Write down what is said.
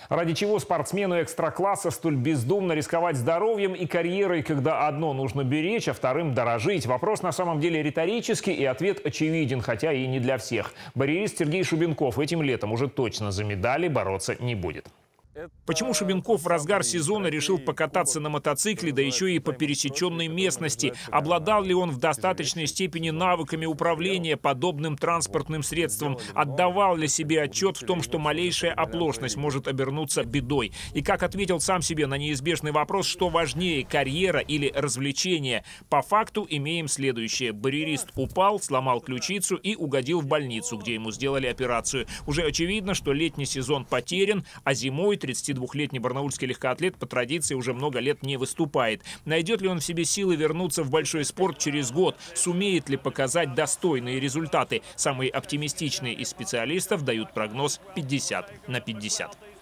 Ради чего спортсмену экстра-класса столь бездумно рисковать здоровьем и карьерой, когда одно нужно беречь, а вторым дорожить? Вопрос на самом деле риторический, и ответ очевиден, хотя и не для всех. Барьерист Сергей Шубенков этим летом уже точно за медали бороться не будет. Почему Шубенков в разгар сезона решил покататься на мотоцикле, да еще и по пересеченной местности? Обладал ли он в достаточной степени навыками управления подобным транспортным средством? Отдавал ли себе отчет в том, что малейшая оплошность может обернуться бедой? И как ответил сам себе на неизбежный вопрос, что важнее, карьера или развлечение? По факту имеем следующее. Барьерист упал, сломал ключицу и угодил в больницу, где ему сделали операцию. Уже очевидно, что летний сезон потерян, а зимой 32-летний барнаульский легкоатлет по традиции уже много лет не выступает. Найдет ли он в себе силы вернуться в большой спорт через год? Сумеет ли показать достойные результаты? Самые оптимистичные из специалистов дают прогноз 50/50.